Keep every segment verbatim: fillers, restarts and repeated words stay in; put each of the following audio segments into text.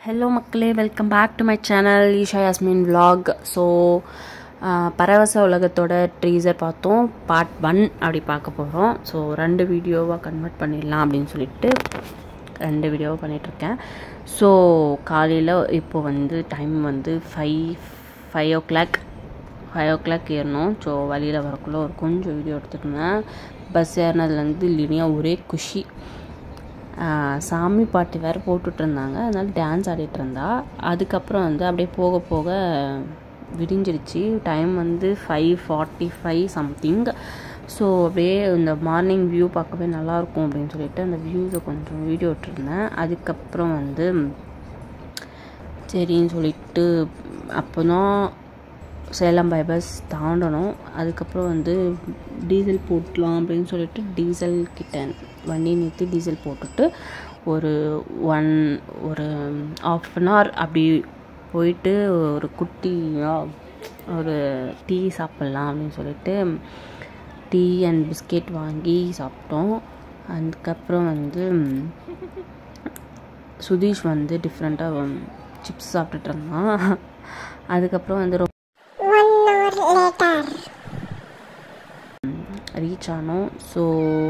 Hello மக்களே, welcome back to my channel Isha Yasmin vlog. So பரவச உலகத்தோட ட்ரீசர் பார்த்தோம், பார்ட் ஒன் அப்படி பார்க்க போகிறோம். ஸோ ரெண்டு வீடியோவாக கன்வெர்ட் பண்ணிடலாம் அப்படின்னு சொல்லிட்டு ரெண்டு வீடியோவாக பண்ணிகிட்ருக்கேன். ஸோ காலையில் இப்போ வந்து டைம் வந்து five five o'clock five o'clock ஏறணும். ஸோ வழியில் வரக்குள்ளே ஒரு கொஞ்சம் வீடியோ எடுத்துருந்தேன். பஸ் ஏறினதுலேருந்து இல்லைனா ஒரே குஷி. சாமி பாட்டு வேறு போட்டுட்ருந்தாங்க, அதனால் டான்ஸ் ஆடிட்டு இருந்தா. அதுக்கப்புறம் வந்து அப்படியே போக போக விடிஞ்சிருச்சு. டைம் வந்து five forty five something. So அப்படியே இந்த மார்னிங் வியூ பார்க்கவே நல்லாயிருக்கும் அப்படின்னு சொல்லிட்டு அந்த வியூஸை கொஞ்சம் வீடியோ விட்டுருந்தேன். அதுக்கப்புறம் வந்து சரின்னு சொல்லிட்டு அப்போ தான் சேலம் பைபாஸ் தாண்டணும். அதுக்கப்புறம் வந்து டீசல் போட்டலாம் அப்படின்னு சொல்லிட்டு டீசல் கிட்ட வண்டி நிறுத்தி டீசல் போட்டுட்டு ஒரு ஒன் ஒரு ஆஃப் அன் ஹவர் அப்படி போயிட்டு ஒரு குட்டியாக ஒரு டீ சாப்பிட்லாம் அப்படின்னு சொல்லிட்டு டீ அண்ட் பிஸ்கெட் வாங்கி சாப்பிட்டோம். அதுக்கப்புறம் வந்து சுதீஷ் வந்து டிஃப்ரெண்ட்டாக சிப்ஸ் சாப்பிட்டுட்டு இருந்தான். அதுக்கப்புறம் வந்து ரீச் ஆனோம். So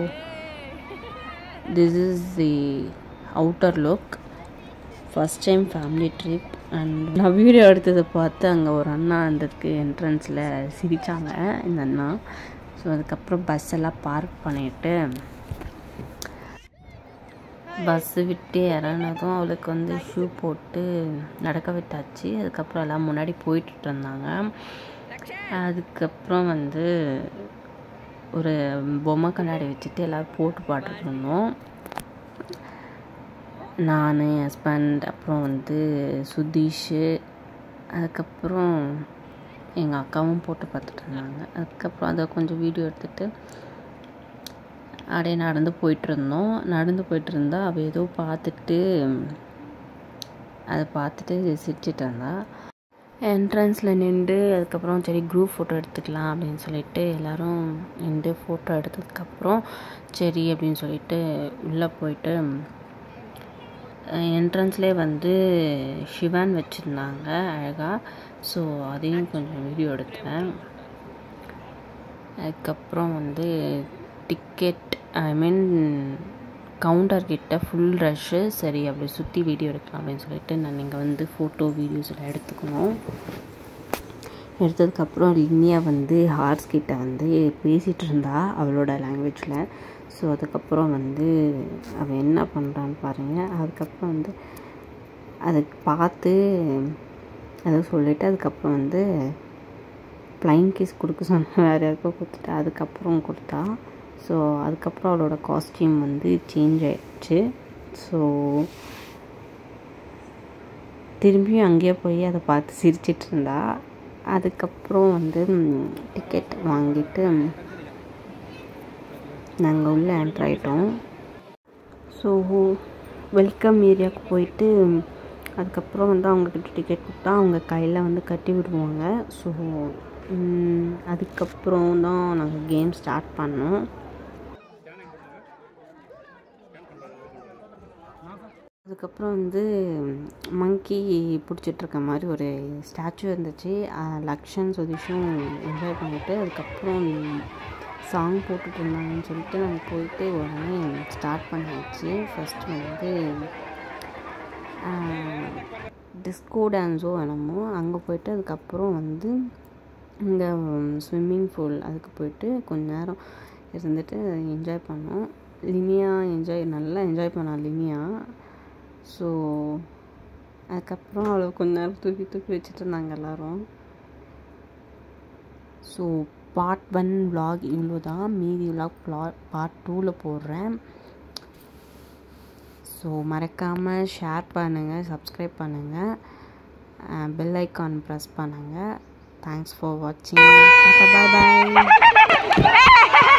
this is the outer look. First time family trip. And நான் வீடியோ எடுத்ததை பார்த்து அங்கே ஒரு அண்ணா இருந்ததுக்கு என்ட்ரன்ஸில் சிரித்தாங்க இந்த அண்ணா. ஸோ அதுக்கப்புறம் பஸ் எல்லாம் பார்க் பண்ணிவிட்டு பஸ்ஸு விட்டு இறங்கினதும் அவளுக்கு வந்து ஷூ போட்டு நடக்க விட்டாச்சு. அதுக்கப்புறம் எல்லாம் முன்னாடி போயிட்டு இருந்தாங்க. அதுக்கப்புறம் வந்து ஒரு பொம்மை கண்ணாடி வச்சுட்டு எல்லோரும் போட்டு பாட்டுட்டு இருந்தோம். நான், என் ஹஸ்பண்ட், அப்புறம் வந்து சுதீஷு, அதுக்கப்புறம் எங்கள் அக்காவும் போட்டு பார்த்துட்டு இருந்தாங்க. அதுக்கப்புறம் அதை கொஞ்சம் வீடியோ எடுத்துகிட்டு அப்படியே நடந்து போயிட்டுருந்தோம். நடந்து போயிட்டு இருந்தா அவள் ஏதோ பார்த்துட்டு அதை பார்த்துட்டு சிரிச்சிட்டு இருந்தா. என்ட்ரன்ஸில் நின்று அதுக்கப்புறம் சரி குரூப் ஃபோட்டோ எடுத்துக்கலாம் அப்படின்னு சொல்லிட்டு எல்லோரும் நின்று ஃபோட்டோ எடுத்ததுக்கப்புறம் சரி அப்படின்னு சொல்லிட்டு உள்ளே போயிட்டு என்ட்ரன்ஸ்லேயே வந்து ஷிவான் வச்சுருந்தாங்க அழகாக. ஸோ அதையும் கொஞ்சம் வீடியோ எடுத்தேன். அதுக்கப்புறம் வந்து டிக்கெட் ஐ மீன் கவுண்டர் கிட்ட ஃபுல் ரஷ்ஷு. சரி அப்படி சுற்றி வீடியோ எடுக்கலாம் அப்படின்னு சொல்லிட்டு நான் இங்கே வந்து ஃபோட்டோ வீடியோஸ் எல்லாம் எடுத்துக்கணும். எடுத்ததுக்கப்புறம் லினியா வந்து ஹார்ஸ் கிட்ட வந்து பேசிகிட்டு இருந்தா அவளோட லாங்குவேஜில். ஸோ அதுக்கப்புறம் வந்து அவள் என்ன பண்ணுறான்னு பாருங்கள். அதுக்கப்புறம் வந்து அதை பார்த்து அதை சொல்லிவிட்டு அதுக்கப்புறம் வந்து ஃப்ளைங் கிஸ் கொடுக்க சொன்ன வேறு யாருக்கோ கொடுத்துட்டு அதுக்கப்புறம் கொடுத்தா. ஸோ அதுக்கப்புறம் அவளோட காஸ்டியூம் வந்து சேஞ்ச் ஆகிடுச்சு. ஸோ திரும்பியும் அங்கேயே போய் அதை பார்த்து சிரிச்சிட்டு இருந்தா. அதுக்கப்புறம் வந்து டிக்கெட் வாங்கிட்டு நாங்கள் உள்ளே என்ட்ரு ஆகிட்டோம். ஸோ வெல்கம் ஏரியாவுக்கு போயிட்டு அதுக்கப்புறம் வந்து அவங்கக்கிட்ட டிக்கெட் கொடுத்தா அவங்க கையில் வந்து கட்டி விடுவாங்க. ஸோ அதுக்கப்புறம் தான் நாங்கள் கேம் ஸ்டார்ட் பண்ணோம். அதுக்கப்புறம் வந்து மங்கி பிடிச்சிட்ருக்க மாதிரி ஒரு ஸ்டாச்சு இருந்துச்சு. லக்ஷன் சுதீஷும் என்ஜாய் பண்ணிவிட்டு அதுக்கப்புறம் சாங் போட்டுட்டு இருந்தாங்கன்னு சொல்லிட்டு நாங்கள் போயிட்டு உடனே ஸ்டார்ட் பண்ணியாச்சு. ஃபஸ்ட்டு வந்து டிஸ்கோ டான்ஸோ என்னமோ அங்கே போயிட்டு அதுக்கப்புறம் வந்து இந்த ஸ்விம்மிங் பூல் அதுக்கு போயிட்டு கொஞ்ச நேரம் இருந்துட்டு என்ஜாய் பண்ணோம். லினியா என்ஜாய் நல்லா என்ஜாய் பண்ணா லினியா. ஸோ அதுக்கப்புறம் அவளை கொஞ்ச நேரம் தூக்கி தூக்கி வச்சுட்டு இருந்தாங்க எல்லோரும். ஸோ பார்ட் ஒன் விலாக் இவ்வளோ தான். மீதி விலாக் பார்ட் டூவில் போடுறேன். ஸோ மறக்காமல் ஷேர் பண்ணுங்கள், சப்ஸ்கிரைப் பண்ணுங்கள், பெல் ஐக்கான் ப்ரெஸ் பண்ணுங்கள். தேங்க்ஸ் ஃபார் வாட்சிங். பாய் பாய்.